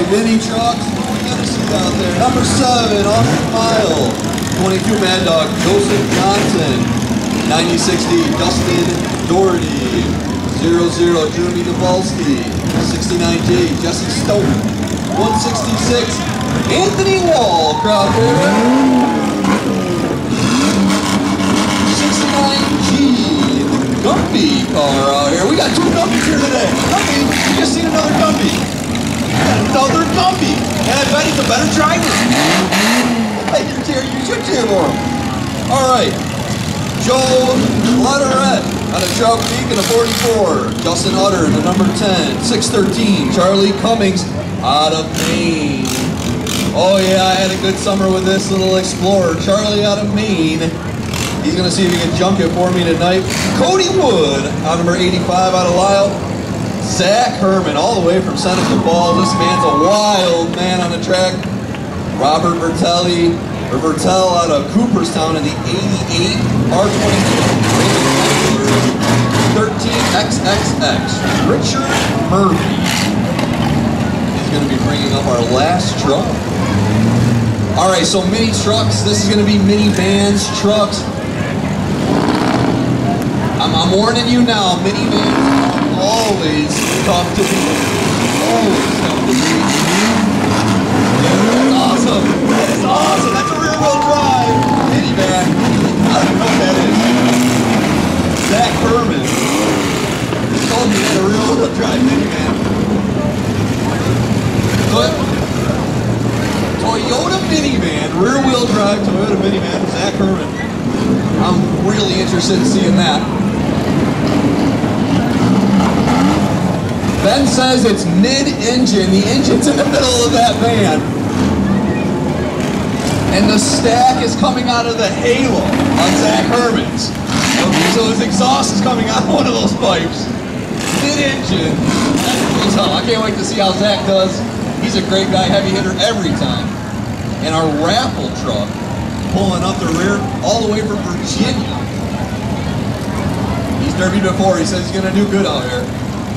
mini trucks. Who we gonna see out there? Number 7, Austin Mile. 22 Mad Dog, Joseph Johnson. 9060, Dustin Doherty. 00, Jeremy Davalski. 69J, Jesse Stone. 166, Anthony Wall, crowd favorite. 69G, Gumpy car out here. We got 2 Gumpies here today. Gumpy, you just seen another Gumpy. Another Gumpy. And I bet he's a better driver. You should cheer for him. All right. Joe Lederette out of Trout Creek in a 44. Justin Utter in the number 10. 613. Charlie Cummings out of Maine. Oh yeah, I had a good summer with this little Explorer. Charlie out of Maine. He's gonna see if he can junk it for me tonight. Cody Wood out number 85 out of Lisle. Zach Herman all the way from Seneca Falls. This man's a wild man on the track. Robert Vertelli. Vertel out of Cooperstown in the 88 R22 13XXX. Richard Murphy is going to be bringing up our last truck. All right, so mini trucks. This is going to be minivans, trucks. I'm warning you now, minivans always come to me. Always come to me. That's awesome. That is awesome. That's a rear-wheel drive minivan. I don't know what that is. Zach Herman told me that a rear-wheel drive minivan. But Toyota minivan, rear-wheel drive Toyota minivan, Zach Herman. I'm really interested in seeing that. Ben says it's mid-engine. The engine's in the middle of that van. And the stack is coming out of the halo on Zach Herman's. Okay, so his exhaust is coming out of one of those pipes. Mid-engine. I can't wait to see how Zach does. He's a great guy, heavy hitter every time. And our raffle truck pulling up the rear all the way from Virginia. He's derbied before. He says he's going to do good out here.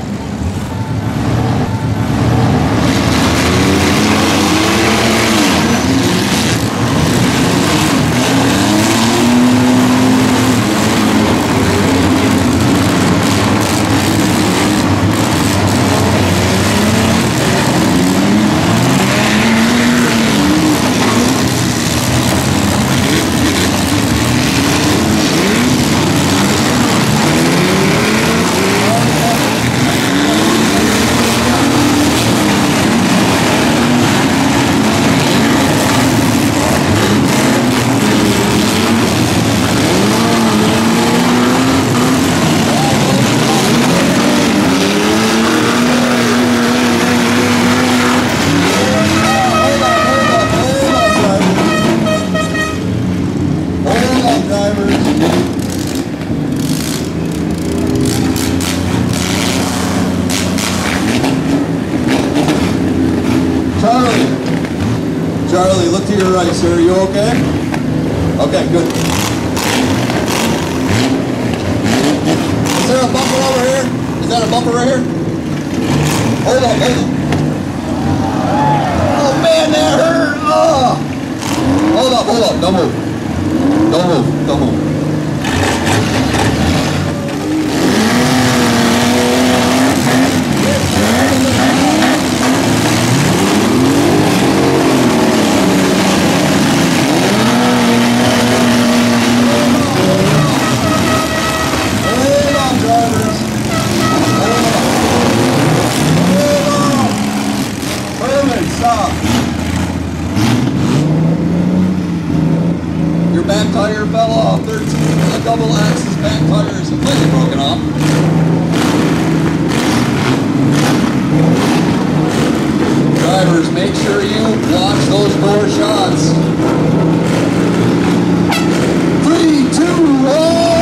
Charlie, look to your right, sir. Are you okay? Okay, good. Is there a bumper over here? Is that a bumper right here? Hold on, hold on. Oh man, that hurt! Oh! Hold up, hold up. Don't move. Don't move. Don't move. Your back tire fell off. 13 double axis back tire is completely broken off. Drivers, make sure you watch those door shots. 3, 2, 1.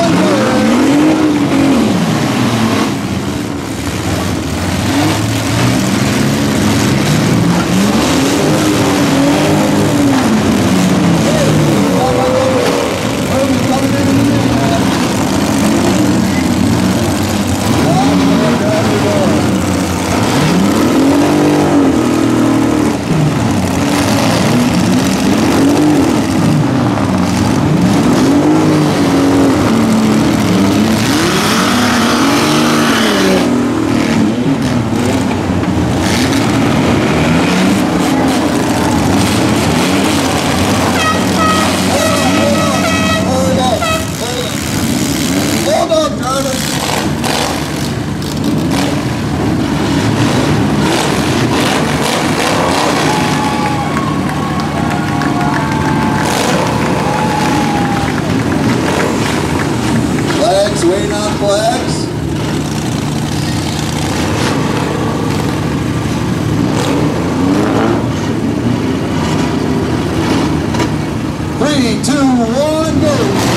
3, 2, 1, go!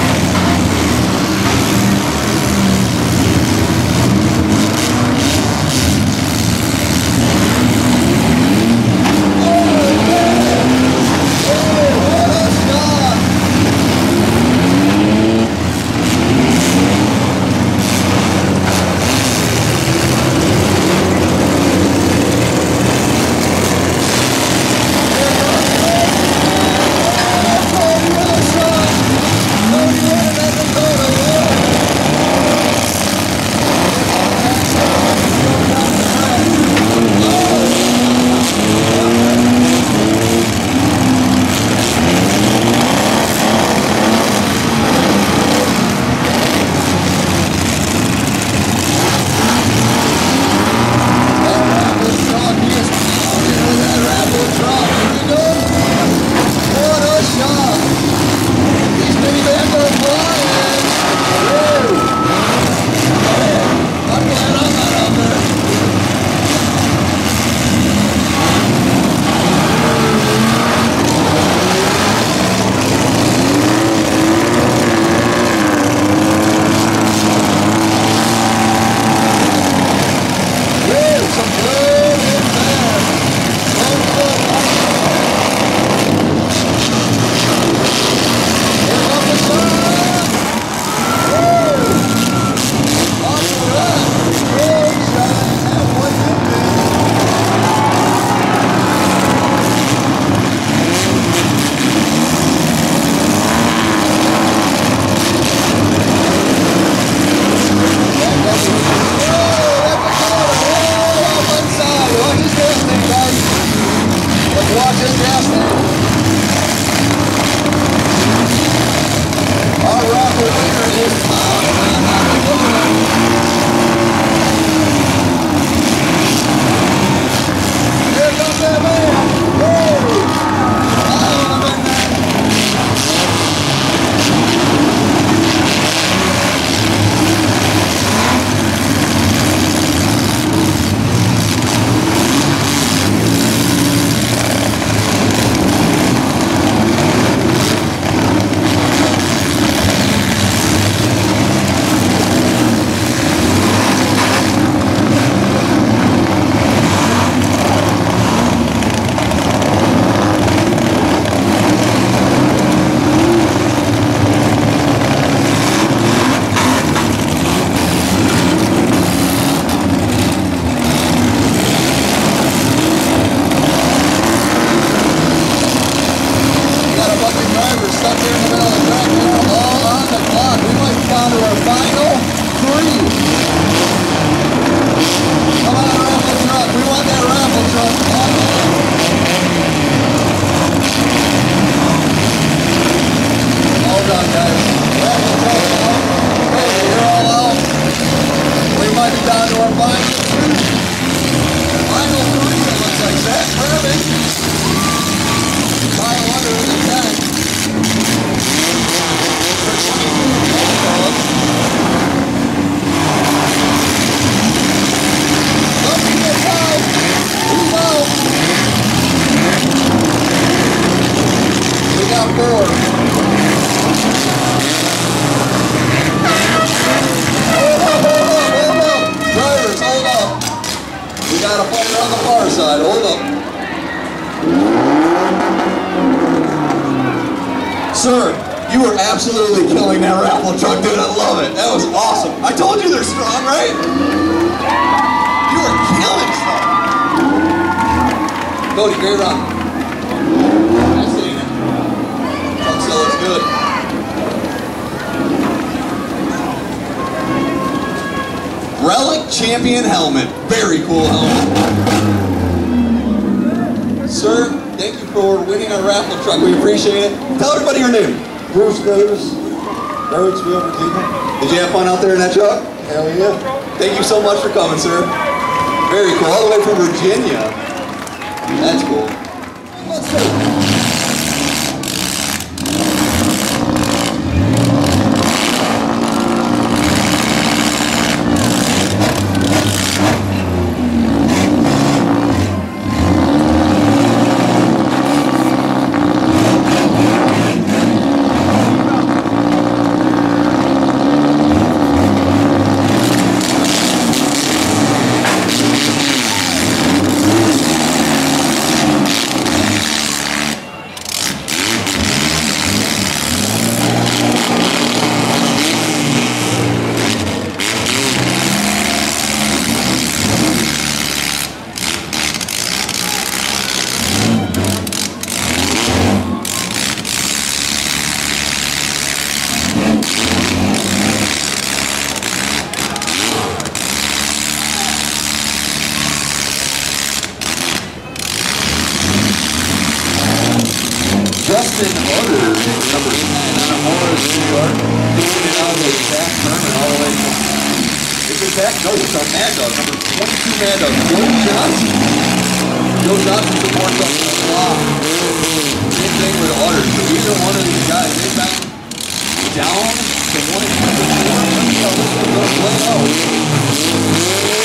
got a player on the far side. Hold up. Sir, you were absolutely killing that raffle truck, dude. I love it. That was awesome. I told you they're strong, right? You were killing stuff. Cody, great run. I seen it. Truck still looks good. Relic Champion helmet. Very cool helmet. Sir, thank you for winning our raffle truck. We appreciate it. Tell everybody your name. Bruce Davis, Marriagesville, Virginia. Did you have fun out there in that truck? Hell yeah. Thank you so much for coming, sir. Very cool. All the way from Virginia. That's cool. Let's see. Number 10 on a Morris start. Taking it out with Zach Herman all the way from... Is it Zach? No, it's our Mad Dog. Number 22 Mad Dog, Joe Johnson. Joe Johnson supports us a lot. Same thing with Otter. So either one of these guys, they found down to 1 and 4. Let's go. This one's going to play out.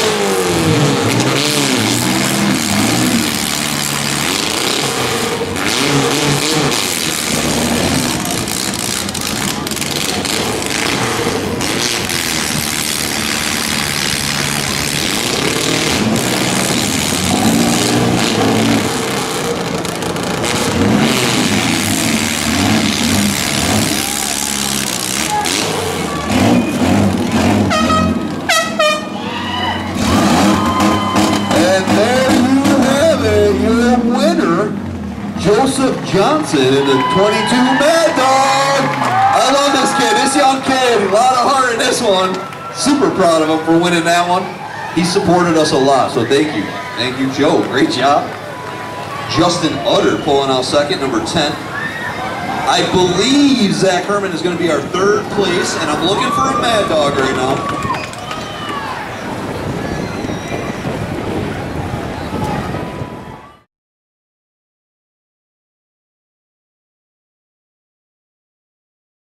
Johnson in the 22 Mad Dog. I love this kid, this young kid. A lot of heart in this one. Super proud of him for winning that one. He supported us a lot, so thank you. Thank you, Joe. Great job. Justin Utter pulling out second, number 10. I believe Zach Herman is going to be our third place, and I'm looking for a Mad Dog right now.